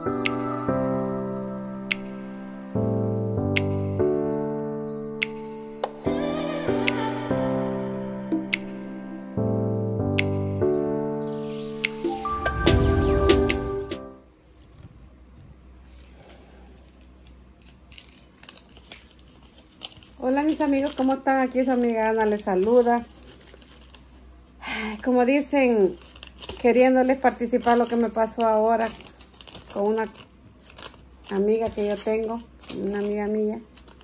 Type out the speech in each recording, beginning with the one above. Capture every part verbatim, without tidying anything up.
Hola mis amigos, ¿cómo están? Aquí su amiga Ana les saluda. Como dicen, queriéndoles participar lo que me pasó ahora con una amiga que yo tengo, una amiga mía.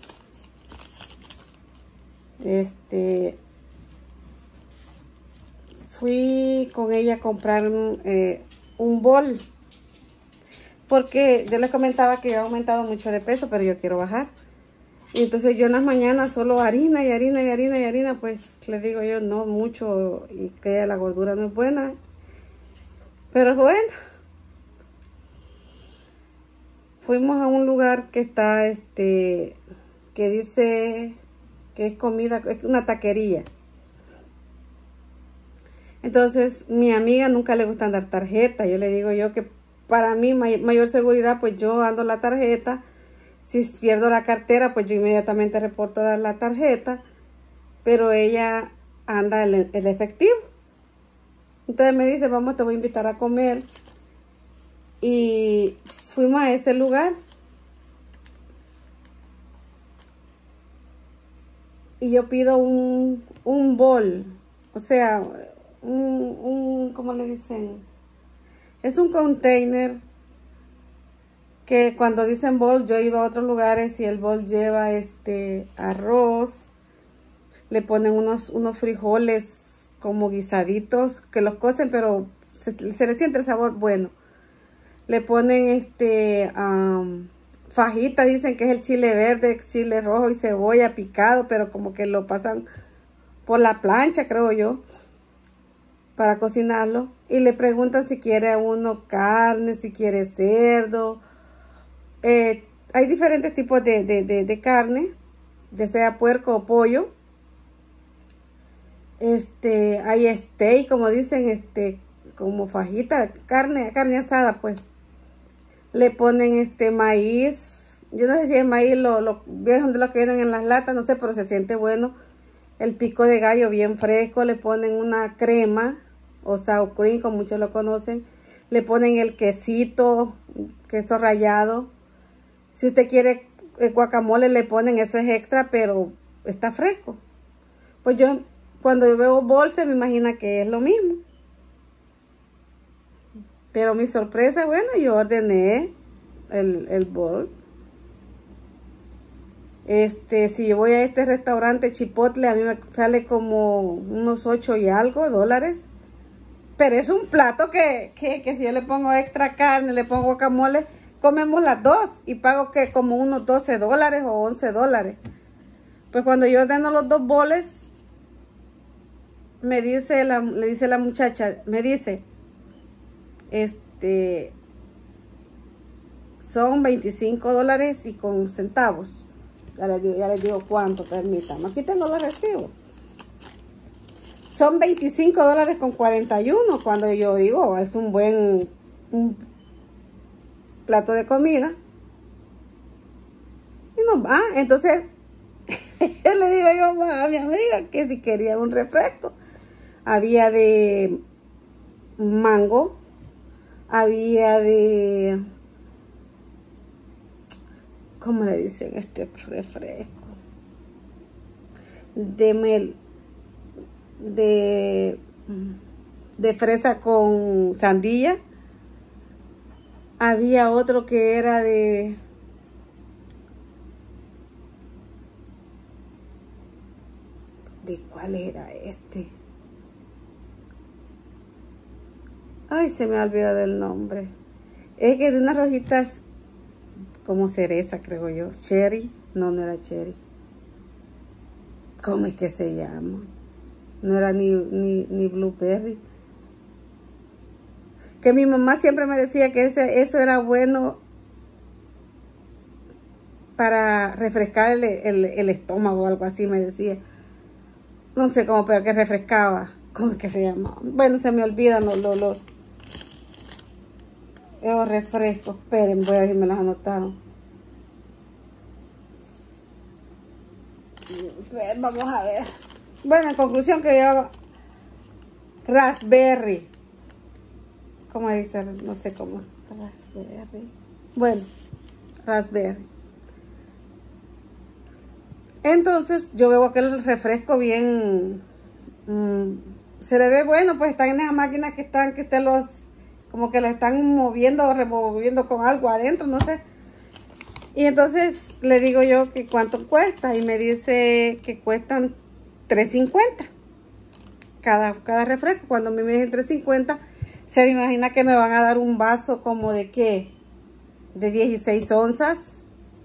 Este, fui con ella a comprar eh, un bol, porque yo les comentaba que yo he aumentado mucho de peso, pero yo quiero bajar. Y entonces yo en las mañanas solo harina y harina y harina y harina, pues les digo yo, no mucho, y que la gordura no es buena. Pero bueno, fuimos a un lugar que está, este, que dice que es comida, es una taquería. Entonces mi amiga nunca le gusta andar tarjeta. Yo le digo yo que para mí may mayor seguridad, pues yo ando la tarjeta. Si pierdo la cartera, pues yo inmediatamente reporto la tarjeta, pero ella anda el, el efectivo. Entonces me dice, vamos, te voy a invitar a comer. Y fuimos a ese lugar. Y yo pido un, un bol, o sea, un, un, ¿cómo le dicen? Es un container. Que cuando dicen bol, yo he ido a otros lugares y el bol lleva este arroz, le ponen unos, unos frijoles como guisaditos, que los cocen, pero se, se le siente el sabor bueno. Le ponen este um, fajita, dicen que es el chile verde, chile rojo y cebolla picado, pero como que lo pasan por la plancha, creo yo, para cocinarlo. Y le preguntan si quiere uno carne, si quiere cerdo. Eh, hay diferentes tipos de, de, de, de carne, ya sea puerco o pollo. Este, hay steak, como dicen, este, como fajita, carne, carne asada, pues. Le ponen este maíz. Yo no sé si el maíz lo, lo vieron de lo que vienen en las latas, no sé, pero se siente bueno. El pico de gallo bien fresco. Le ponen una crema o sour cream, como muchos lo conocen. Le ponen el quesito, queso rallado. Si usted quiere el guacamole, le ponen, eso es extra, pero está fresco. Pues yo, cuando yo veo bolsa, me imagino que es lo mismo. Pero mi sorpresa, bueno, yo ordené el, el bol. Este, si yo voy a este restaurante Chipotle, a mí me sale como unos ocho y algo dólares. Pero es un plato que, que, que si yo le pongo extra carne, le pongo guacamole, comemos las dos y pago que como unos doce dólares o once dólares. Pues cuando yo ordeno los dos boles, me dice la, le dice la muchacha, me dice, este, son veinticinco dólares y con centavos. Ya les digo, ya les digo cuánto, permítanme. Aquí tengo los recibos. Son veinticinco dólares con cuarenta y uno, cuando yo digo, es un buen un plato de comida. Y no va, entonces le digo yo a mi amiga que si quería un refresco. Había de mango, había de, ¿cómo le dicen este refresco? De mel, de, de fresa con sandía. Había otro que era de, ¿de cuál era este? Ay, se me ha olvidado el nombre. Es que de unas rojitas como cereza, creo yo. Cherry. No, no era cherry. ¿Cómo es que se llama? No era ni, ni, ni blueberry. Que mi mamá siempre me decía que ese, eso era bueno para refrescar el, el, el estómago o algo así, me decía. No sé cómo, pero que refrescaba. ¿Cómo es que se llama? Bueno, se me olvidan los, los, los, Esos refrescos. Esperen, voy a ver si me las anotaron. Vamos a ver. Bueno, en conclusión que yo... Raspberry. ¿Cómo dice? No sé cómo. Raspberry. Bueno, raspberry. Entonces yo veo aquel refresco bien... Mmm, se le ve bueno, pues están en esas máquinas que están, que usted los... Como que lo están moviendo o removiendo con algo adentro, no sé. Y entonces le digo yo que cuánto cuesta. Y me dice que cuestan tres cincuenta. Cada, cada refresco. Cuando me dicen tres cincuenta, se me imagina que me van a dar un vaso como de ¿qué? De dieciséis onzas.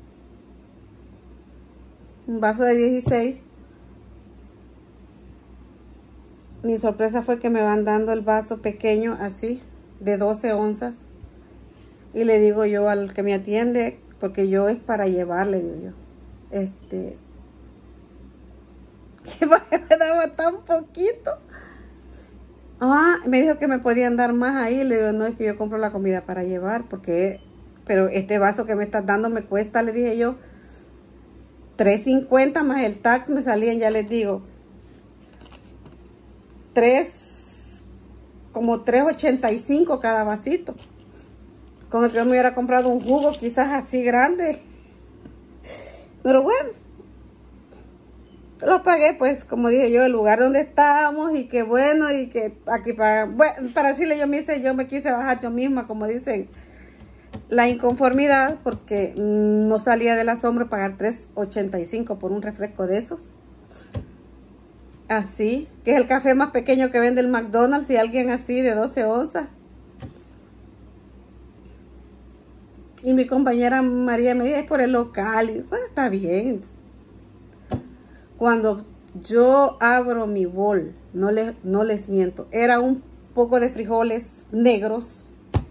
Un vaso de dieciséis. Mi sorpresa fue que me van dando el vaso pequeño así, de doce onzas. Y le digo yo al que me atiende, porque yo es para llevar, le digo yo. Este... que me daba tan poquito. Ah, me dijo que me podían dar más ahí. Le digo, no, es que yo compro la comida para llevar, porque... Pero este vaso que me estás dando me cuesta, le dije yo, tres cincuenta más el tax me salían, ya les digo, tres, como tres ochenta y cinco cada vasito. Con el que yo me hubiera comprado un jugo quizás así grande. Pero bueno, lo pagué, pues, como dije yo, el lugar donde estábamos y que bueno, y que aquí para... Bueno, para decirle yo me hice, yo me quise bajar yo misma, como dicen, la inconformidad, porque no salía del asombro pagar tres ochenta y cinco por un refresco de esos. Así, que es el café más pequeño que vende el McDonald's, y alguien así de doce onzas. Y mi compañera María me dice, es por el local. Y bueno, está bien. Cuando yo abro mi bol, no, le, no les miento, era un poco de frijoles negros,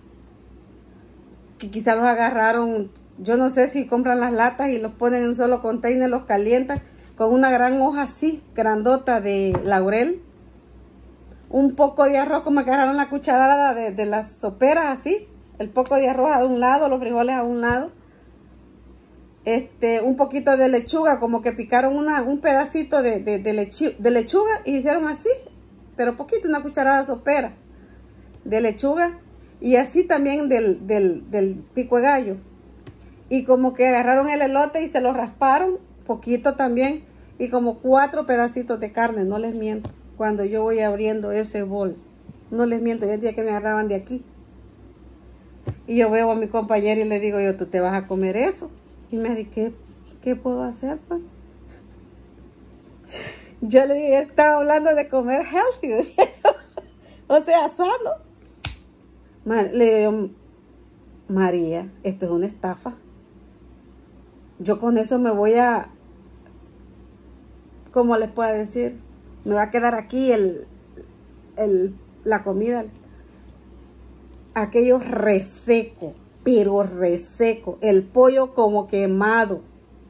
que quizás los agarraron, yo no sé si compran las latas y los ponen en un solo container, los calientan, con una gran hoja así, grandota de laurel. Un poco de arroz, como que agarraron la cucharada de, de las soperas así. El poco de arroz a un lado, los frijoles a un lado. Este, un poquito de lechuga, como que picaron una, un pedacito de, de, de, lechu, de lechuga y hicieron así. Pero poquito, una cucharada sopera de lechuga. Y así también del, del, del pico de gallo. Y como que agarraron el elote y se lo rasparon, poquito también. Y como cuatro pedacitos de carne, no les miento. Cuando yo voy abriendo ese bol, no les miento, el día que me agarraban de aquí. Y yo veo a mi compañera y le digo yo, ¿tú te vas a comer eso? Y me dice, ¿qué, qué puedo hacer, pues? Yo le dije, estaba hablando de comer healthy. O sea, sano. Le digo, María, esto es una estafa. Yo con eso me voy a, ¿cómo les puedo decir? Me va a quedar aquí el, el, la comida. Aquello reseco, pero reseco. El pollo como quemado.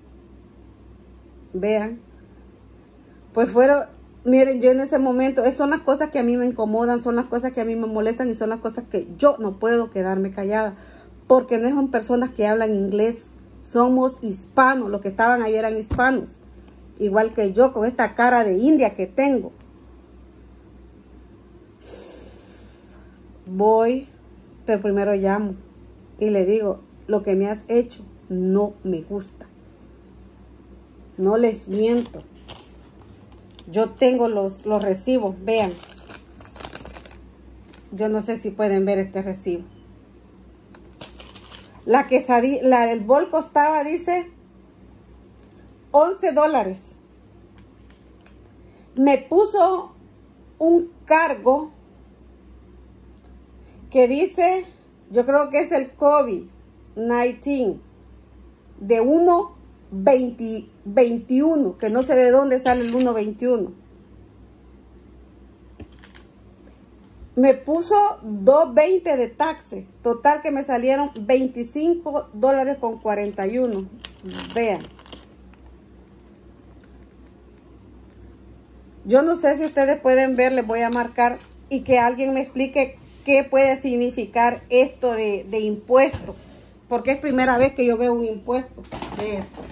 Vean. Pues fueron, miren, yo en ese momento, son las cosas que a mí me incomodan, son las cosas que a mí me molestan y son las cosas que yo no puedo quedarme callada. Porque no son personas que hablan inglés, somos hispanos, los que estaban ahí eran hispanos. Igual que yo, con esta cara de india que tengo. Voy, pero primero llamo y le digo, lo que me has hecho no me gusta. No les miento. Yo tengo los, los recibos, vean. Yo no sé si pueden ver este recibo. La quesadilla, la, el bol costaba, dice, once dólares. Me puso un cargo que dice, yo creo que es el COVID diecinueve, de uno veintiuno, que no sé de dónde sale el uno veintiuno. Me puso dos veinte de taxe, total que me salieron veinticinco dólares con cuarenta y uno. Vean. Yo no sé si ustedes pueden ver, les voy a marcar y que alguien me explique qué puede significar esto de, de impuesto. Porque es primera vez que yo veo un impuesto de esto.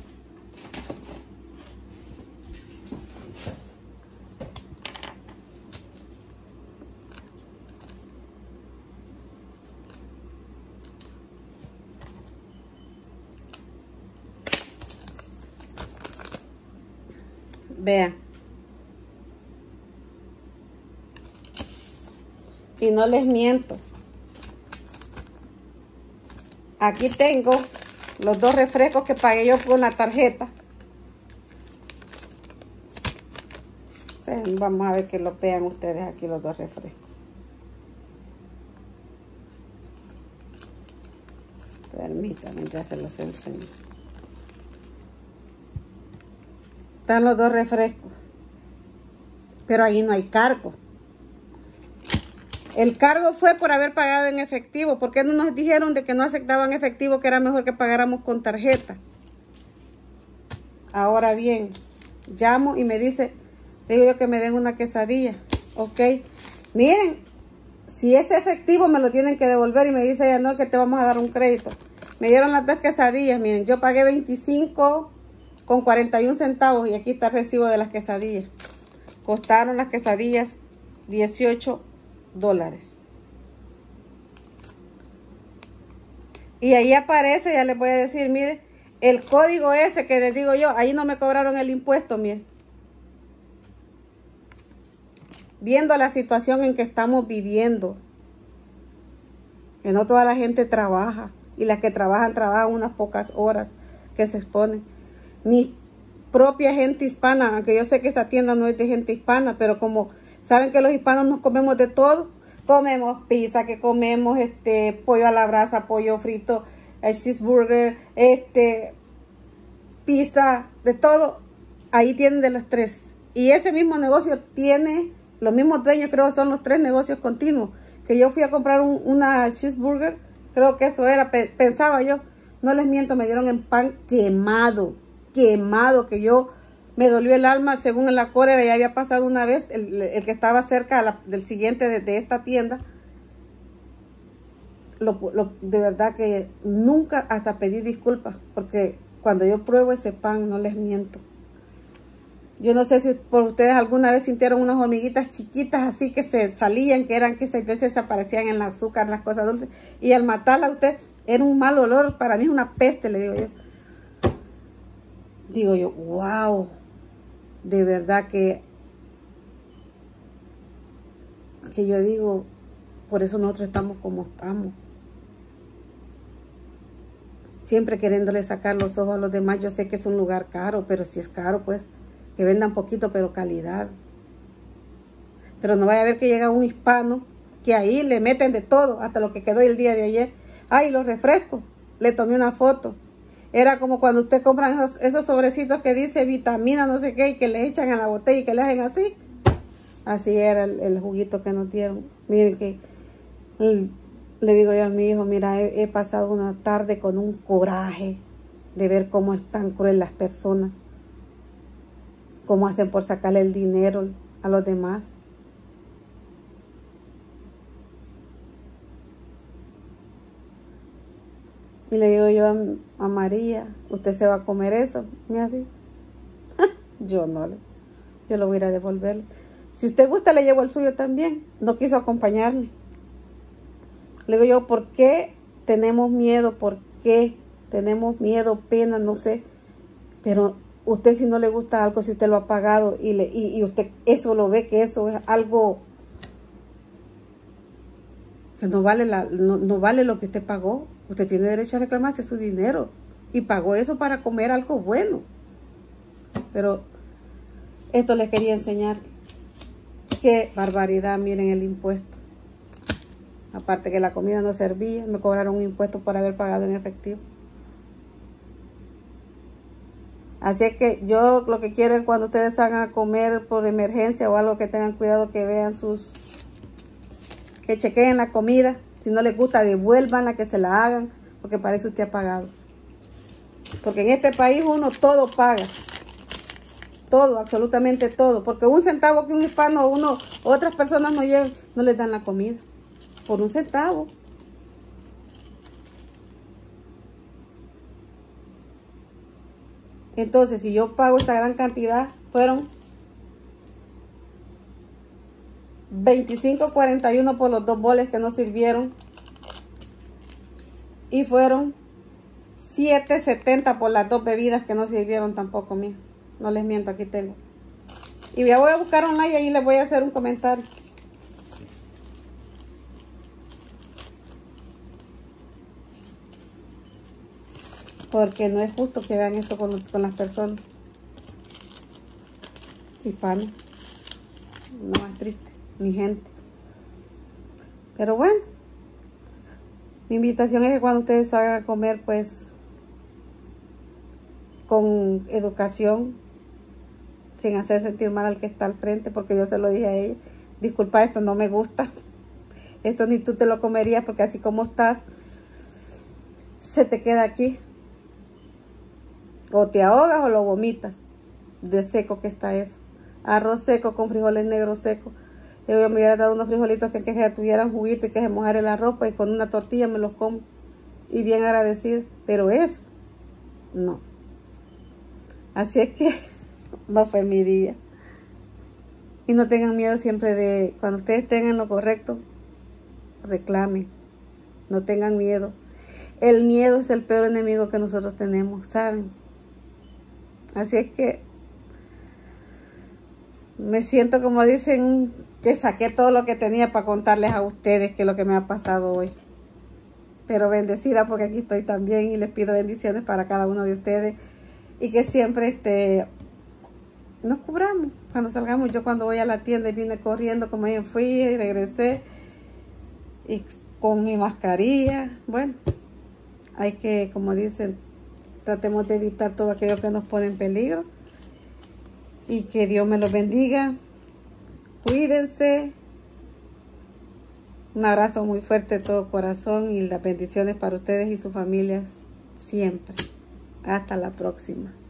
Vean. Y no les miento. Aquí tengo los dos refrescos que pagué yo con la tarjeta. Vamos a ver que lo vean ustedes aquí los dos refrescos. Permítanme, ya se los enseño. Están los dos refrescos. Pero ahí no hay cargo. El cargo fue por haber pagado en efectivo. ¿Por qué no nos dijeron de que no aceptaban efectivo, que era mejor que pagáramos con tarjeta? Ahora bien, llamo y me dice, digo yo que me den una quesadilla. Ok, miren, si es efectivo me lo tienen que devolver. Y me dice ella, no, que te vamos a dar un crédito. Me dieron las dos quesadillas, miren, yo pagué veinticinco con cuarenta y un centavos y aquí está el recibo de las quesadillas. Costaron las quesadillas dieciocho dólares. Y ahí aparece, ya les voy a decir, mire, el código ese que les digo yo, ahí no me cobraron el impuesto, miren. Viendo la situación en que estamos viviendo, que no toda la gente trabaja, y las que trabajan, trabajan unas pocas horas que se exponen. Mi propia gente hispana, aunque yo sé que esa tienda no es de gente hispana, pero como saben que los hispanos nos comemos de todo, comemos pizza, que comemos este pollo a la brasa, pollo frito, el cheeseburger, este pizza, de todo, ahí tienen de los tres. Y ese mismo negocio tiene, los mismos dueños, creo que son los tres negocios continuos, que yo fui a comprar un, una cheeseburger, creo que eso era, pe pensaba yo, no les miento, me dieron en pan quemado, quemado, que yo me dolió el alma, según en la cólera, ya había pasado una vez, el, el que estaba cerca la, del siguiente de, de esta tienda, lo, lo, de verdad que nunca hasta pedí disculpas, porque cuando yo pruebo ese pan, no les miento. Yo no sé si por ustedes alguna vez sintieron unas hormiguitas chiquitas así que se salían, que eran que seis veces se aparecían en el azúcar, en las cosas dulces, y al matarla a usted, era un mal olor, para mí es una peste, le digo yo. Digo yo, wow, de verdad que, que yo digo, por eso nosotros estamos como estamos. Siempre queriéndole sacar los ojos a los demás. Yo sé que es un lugar caro, pero si es caro, pues, que vendan poquito, pero calidad. Pero no vaya a ver que llega un hispano, que ahí le meten de todo, hasta lo que quedó el día de ayer. Ay, los refrescos, le tomé una foto. Era como cuando usted compra esos, esos sobrecitos que dice vitamina, no sé qué, y que le echan a la botella y que le hacen así. Así era el, el juguito que nos dieron. Miren que el, le digo yo a mi hijo, mira, he, he pasado una tarde con un coraje de ver cómo están crueles las personas. Cómo hacen por sacarle el dinero a los demás. Y le digo yo a, a María, ¿usted se va a comer eso? Me hace, yo no, yo lo voy a ir a devolverle. Si usted gusta, le llevo el suyo también. No quiso acompañarme. Le digo yo, ¿por qué tenemos miedo? ¿Por qué tenemos miedo, pena? No sé. Pero usted, si no le gusta algo, si usted lo ha pagado y, le, y, y usted eso lo ve, que eso es algo que no vale, la, no, no vale lo que usted pagó, usted tiene derecho a reclamarse su dinero y pagó eso para comer algo bueno. Pero esto les quería enseñar. Qué barbaridad, miren el impuesto. Aparte que la comida no servía, me cobraron un impuesto por haber pagado en efectivo. Así es que yo lo que quiero es cuando ustedes salgan a comer por emergencia o algo, que tengan cuidado, que vean sus, que chequeen la comida. Si no les gusta, devuélvanla, que se la hagan, porque para eso usted ha pagado. Porque en este país uno todo paga. Todo, absolutamente todo. Porque un centavo que un hispano o uno, otras personas no llevan, no les dan la comida. por un centavo. Entonces, si yo pago esta gran cantidad, fueron veinticinco cuarenta y uno por los dos boles que no sirvieron. Y fueron siete setenta por las dos bebidas que no sirvieron tampoco, mija. No les miento, aquí tengo. Y ya voy a buscar online y ahí les voy a hacer un comentario. Porque no es justo que hagan esto con, con las personas. Hispanos. No más triste, ni gente. Pero bueno. Mi invitación es que cuando ustedes salgan a comer, pues, con educación, sin hacer sentir mal al que está al frente, porque yo se lo dije a ella, disculpa, esto no me gusta, esto ni tú te lo comerías, porque así como estás, se te queda aquí, o te ahogas o lo vomitas, de seco que está eso, arroz seco con frijoles negros secos. Yo me hubiera dado unos frijolitos que, que ya tuvieran juguito y que se mojara la ropa, y con una tortilla me los como, y bien agradecido, pero eso, no. Así es que no fue mi día. Y no tengan miedo siempre de, cuando ustedes tengan lo correcto, reclamen. No tengan miedo. El miedo es el peor enemigo que nosotros tenemos, ¿saben? Así es que me siento, como dicen, que saqué todo lo que tenía para contarles a ustedes que es lo que me ha pasado hoy. Pero bendecida porque aquí estoy también, y les pido bendiciones para cada uno de ustedes. Y que siempre este, nos cubramos cuando salgamos. Yo cuando voy a la tienda y vine corriendo, como yo fui y regresé, y con mi mascarilla. Bueno, hay que, como dicen, tratemos de evitar todo aquello que nos pone en peligro. Y que Dios me los bendiga. Cuídense. Un abrazo muy fuerte de todo corazón y las bendiciones para ustedes y sus familias siempre. Hasta la próxima.